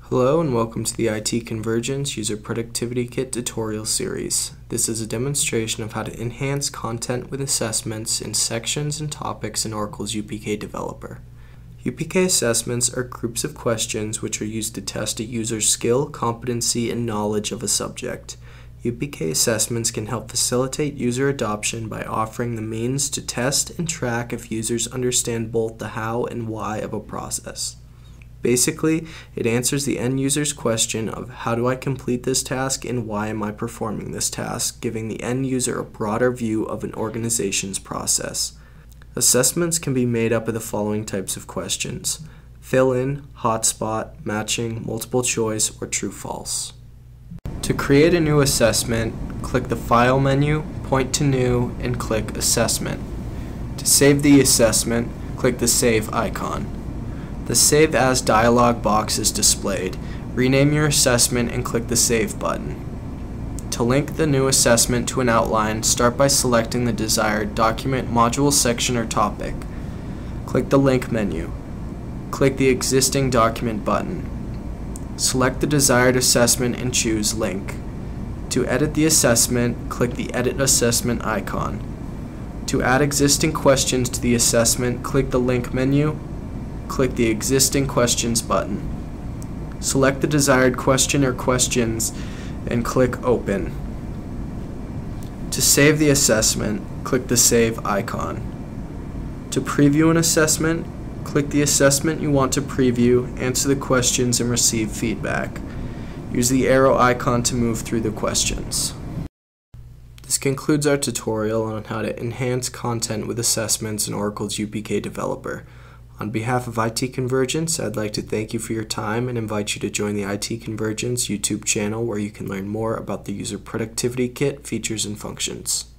Hello and welcome to the IT Convergence User Productivity Kit tutorial series. This is a demonstration of how to enhance content with assessments in sections and topics in Oracle's UPK developer. UPK assessments are groups of questions which are used to test a user's skill, competency, and knowledge of a subject. UPK assessments can help facilitate user adoption by offering the means to test and track if users understand both the how and why of a process. Basically, it answers the end user's question of how do I complete this task and why am I performing this task, giving the end user a broader view of an organization's process. Assessments can be made up of the following types of questions: fill in, hotspot, matching, multiple choice, or true-false. To create a new assessment, click the File menu, point to New, and click Assessment. To save the assessment, click the Save icon. The Save As dialog box is displayed. Rename your assessment and click the Save button. To link the new assessment to an outline, start by selecting the desired document, module, section, or topic. Click the Link menu. Click the Existing Document button. Select the desired assessment and choose Link. To edit the assessment, click the Edit Assessment icon. To add existing questions to the assessment, click the Link menu. Click the Existing Questions button. Select the desired question or questions and click Open. To save the assessment, click the Save icon. To preview an assessment, click the assessment you want to preview, answer the questions, and receive feedback. Use the arrow icon to move through the questions. This concludes our tutorial on how to enhance content with assessments in Oracle's UPK developer. On behalf of IT Convergence, I'd like to thank you for your time and invite you to join the IT Convergence YouTube channel where you can learn more about the User Productivity Kit features and functions.